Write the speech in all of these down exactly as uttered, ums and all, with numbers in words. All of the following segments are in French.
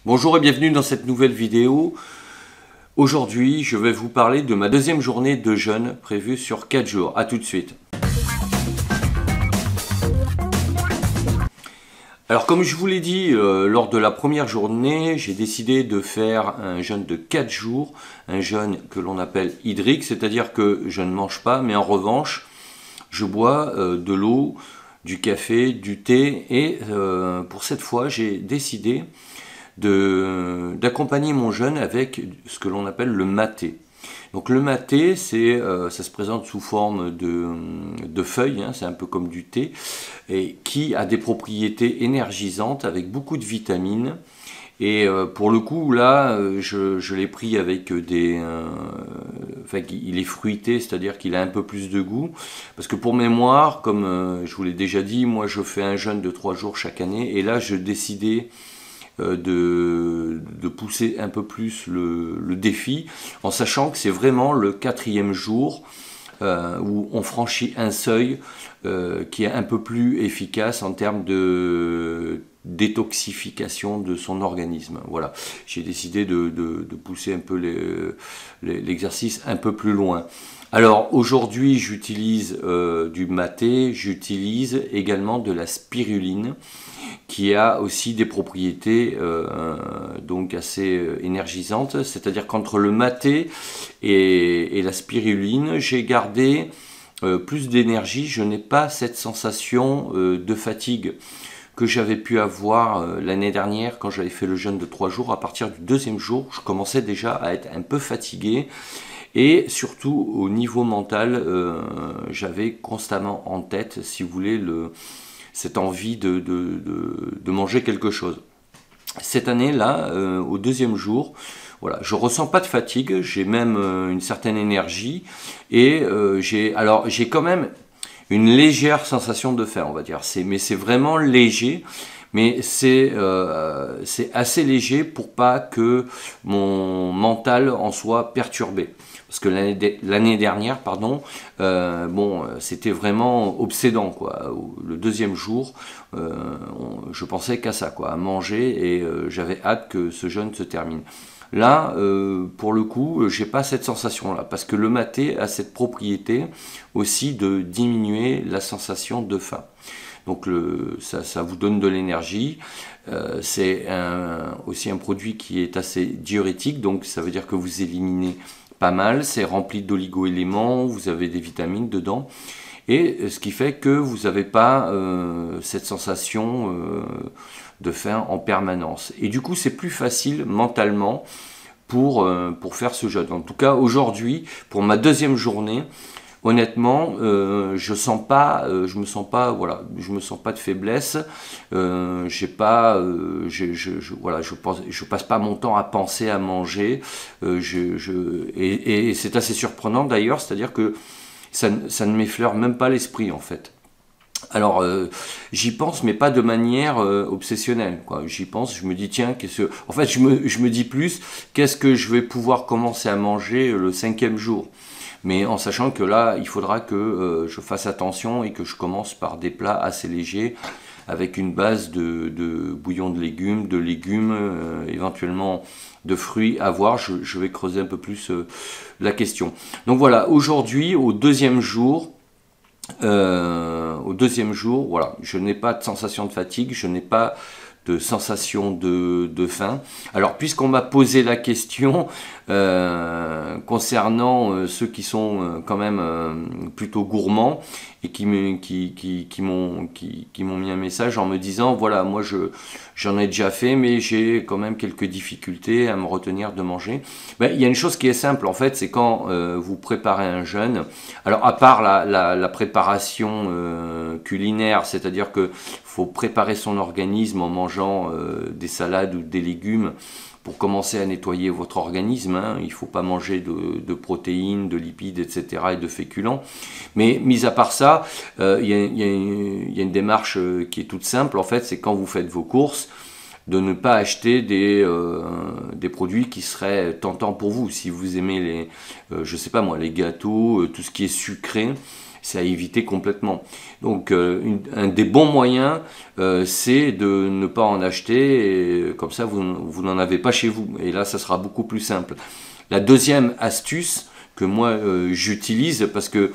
Bonjour et bienvenue dans cette nouvelle vidéo. Aujourd'hui, je vais vous parler de ma deuxième journée de jeûne prévue sur quatre jours. A tout de suite. Alors comme je vous l'ai dit, euh, lors de la première journée, j'ai décidé de faire un jeûne de quatre jours, un jeûne que l'on appelle hydrique, c'est-à-dire que je ne mange pas, mais en revanche, je bois euh, de l'eau, du café, du thé, et euh, pour cette fois, j'ai décidé d'accompagner mon jeûne avec ce que l'on appelle le maté. Donc le maté, c'est, euh, ça se présente sous forme de, de feuilles, hein, c'est un peu comme du thé, et qui a des propriétés énergisantes avec beaucoup de vitamines. Et euh, pour le coup, là, je, je l'ai pris avec des... Euh, enfin, il est fruité, c'est-à-dire qu'il a un peu plus de goût. Parce que pour mémoire, comme euh, je vous l'ai déjà dit, moi je fais un jeûne de trois jours chaque année, et là je décidais De, de pousser un peu plus le, le défi, en sachant que c'est vraiment le quatrième jour euh, où on franchit un seuil euh, qui est un peu plus efficace en termes de détoxification de son organisme. Voilà, j'ai décidé de, de, de pousser un peu l'exercice un peu plus loin. Alors aujourd'hui j'utilise euh, du maté, j'utilise également de la spiruline qui a aussi des propriétés euh, donc assez énergisantes, c'est-à-dire qu'entre le maté et, et la spiruline, j'ai gardé euh, plus d'énergie, je n'ai pas cette sensation euh, de fatigue que j'avais pu avoir euh, l'année dernière quand j'avais fait le jeûne de trois jours. À partir du deuxième jour, je commençais déjà à être un peu fatigué. Et surtout au niveau mental, euh, j'avais constamment en tête, si vous voulez, le, cette envie de, de, de, de manger quelque chose. Cette année-là, euh, au deuxième jour, voilà, je ressens pas de fatigue, j'ai même euh, une certaine énergie, et euh, j'ai, alors j'ai quand même une légère sensation de faim, on va dire, c'est, mais c'est vraiment léger. Mais c'est euh, c'est assez léger pour pas que mon mental en soit perturbé. Parce que l'année l'année dernière, pardon, euh, bon, c'était vraiment obsédant, quoi. Le deuxième jour, euh, on, je pensais qu'à ça, quoi, à manger, et euh, j'avais hâte que ce jeûne se termine. Là, euh, pour le coup, j'ai pas cette sensation-là, parce que le maté a cette propriété aussi de diminuer la sensation de faim. Donc le, ça, ça vous donne de l'énergie. Euh, c'est un, aussi un produit qui est assez diurétique, donc ça veut dire que vous éliminez pas mal. C'est rempli d'oligo-éléments, vous avez des vitamines dedans. Et ce qui fait que vous n'avez pas euh, cette sensation euh, de faim en permanence. Et du coup, c'est plus facile mentalement pour, euh, pour faire ce jeûne. En tout cas, aujourd'hui, pour ma deuxième journée, honnêtement, euh, je sens pas, euh, je me sens pas, voilà, je me sens pas de faiblesse. Euh, j'ai pas, euh, je, je, je, voilà, je pense, je passe pas mon temps à penser à manger. Euh, je, je, et, et c'est assez surprenant d'ailleurs, c'est-à-dire que ça, ça ne m'effleure même pas l'esprit en fait. Alors euh, j'y pense, mais pas de manière euh, obsessionnelle, quoi. J'y pense, je me dis tiens, qu'est-ce que... en fait je me, je me dis plus, qu'est-ce que je vais pouvoir commencer à manger le cinquième jour. Mais en sachant que là, il faudra que euh, je fasse attention et que je commence par des plats assez légers, avec une base de, de bouillon de légumes, de légumes, euh, éventuellement de fruits à voir. Je, je vais creuser un peu plus euh, la question. Donc voilà, aujourd'hui, au deuxième jour, euh, au deuxième jour, voilà, je n'ai pas de sensation de fatigue, je n'ai pas de sensation de, de faim. Alors puisqu'on m'a posé la question euh, concernant euh, ceux qui sont euh, quand même euh, plutôt gourmands et qui me, qui, qui, qui m'ont qui, qui m'ont mis un message en me disant voilà, moi je j'en ai déjà fait mais j'ai quand même quelques difficultés à me retenir de manger. Ben, il y a une chose qui est simple en fait, c'est quand euh, vous préparez un jeûne, alors à part la, la, la préparation euh, culinaire, c'est-à-dire que faut préparer son organisme en mangeant euh, des salades ou des légumes pour commencer à nettoyer votre organisme, hein. Il ne faut pas manger de, de protéines, de lipides, et cetera et de féculents. Mais mis à part ça, euh, il y, y, y a une démarche qui est toute simple. En fait, c'est quand vous faites vos courses, de ne pas acheter des, euh, des produits qui seraient tentants pour vous. Si vous aimez les, euh, je sais pas moi, les gâteaux, euh, tout ce qui est sucré, c'est à éviter complètement. Donc euh, une, un des bons moyens, euh, c'est de ne pas en acheter, et comme ça vous, vous n'en avez pas chez vous. Et là, ça sera beaucoup plus simple. La deuxième astuce que moi euh, j'utilise, parce que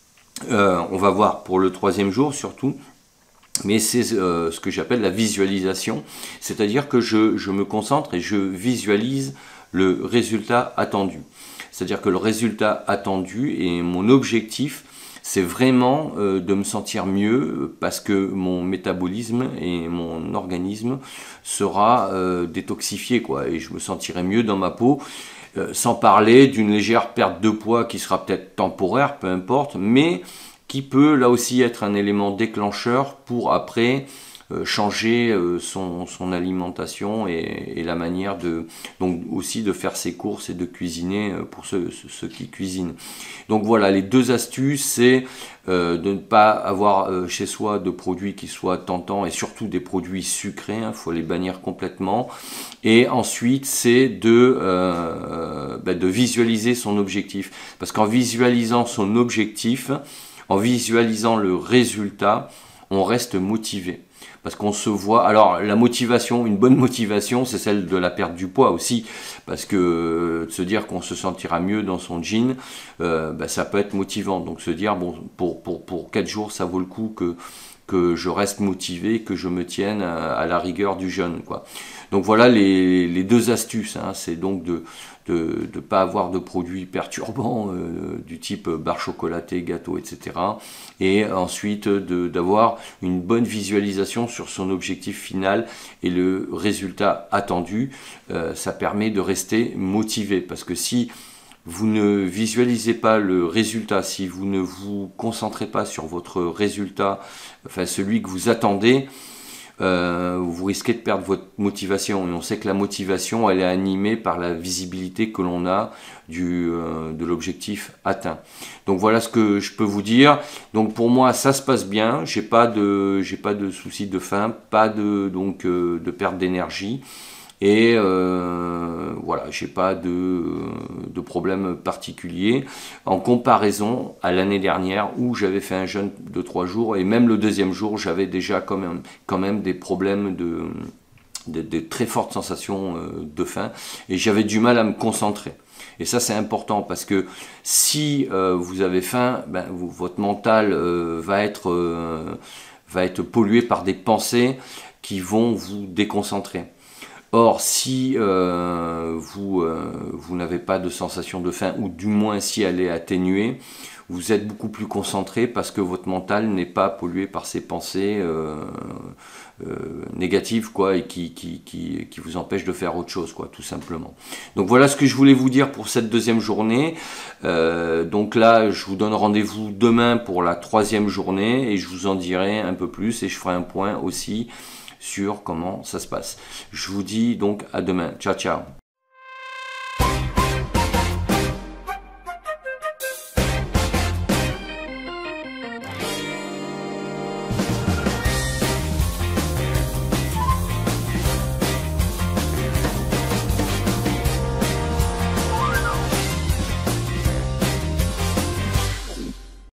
euh, on va voir pour le troisième jour surtout, mais c'est euh, ce que j'appelle la visualisation, c'est-à-dire que je, je me concentre et je visualise le résultat attendu. C'est-à-dire que le résultat attendu et mon objectif, c'est vraiment euh, de me sentir mieux parce que mon métabolisme et mon organisme sera euh, détoxifié, quoi, et je me sentirai mieux dans ma peau, euh, sans parler d'une légère perte de poids qui sera peut-être temporaire, peu importe, mais qui peut là aussi être un élément déclencheur pour après euh, changer euh, son, son alimentation et, et la manière de, donc aussi de faire ses courses et de cuisiner euh, pour ceux, ceux qui cuisinent. Donc voilà, les deux astuces, c'est euh, de ne pas avoir euh, chez soi de produits qui soient tentants et surtout des produits sucrés, il hein, faut les bannir complètement. Et ensuite, c'est de, euh, bah, de visualiser son objectif. Parce qu'en visualisant son objectif, en visualisant le résultat, on reste motivé. Parce qu'on se voit... Alors, la motivation, une bonne motivation, c'est celle de la perte du poids aussi. Parce que euh, se dire qu'on se sentira mieux dans son jean, euh, bah, ça peut être motivant. Donc, se dire, bon, pour, pour, pour quatre jours, ça vaut le coup que, que je reste motivé, que je me tienne à, à la rigueur du jeûne, quoi. Donc, voilà les, les deux astuces. Hein. C'est donc de... de ne pas avoir de produits perturbants euh, du type barre chocolatée, gâteau, et cetera. Et ensuite d'avoir une bonne visualisation sur son objectif final et le résultat attendu. Euh, ça permet de rester motivé parce que si vous ne visualisez pas le résultat, si vous ne vous concentrez pas sur votre résultat, enfin celui que vous attendez, Euh, vous risquez de perdre votre motivation. Et on sait que la motivation, elle est animée par la visibilité que l'on a du, euh, de l'objectif atteint. Donc voilà ce que je peux vous dire. Donc pour moi, ça se passe bien. J'ai pas de, j'ai pas de soucis de faim, pas de, donc, euh, de perte d'énergie. Et euh, voilà, j'ai pas de, de problème particulier en comparaison à l'année dernière où j'avais fait un jeûne de trois jours et même le deuxième jour j'avais déjà quand même, quand même des problèmes de, de, de très fortes sensations de faim et j'avais du mal à me concentrer. Et ça c'est important parce que si euh, vous avez faim, ben, vous, votre mental euh, va être, euh, va être pollué par des pensées qui vont vous déconcentrer. Or, si euh, vous, euh, vous n'avez pas de sensation de faim, ou du moins si elle est atténuée, vous êtes beaucoup plus concentré parce que votre mental n'est pas pollué par ces pensées euh, euh, négatives quoi, et qui, qui, qui, qui vous empêchent de faire autre chose, quoi, tout simplement. Donc voilà ce que je voulais vous dire pour cette deuxième journée. Euh, donc là, je vous donne rendez-vous demain pour la troisième journée et je vous en dirai un peu plus et je ferai un point aussi sur comment ça se passe. Je vous dis donc à demain. Ciao, ciao.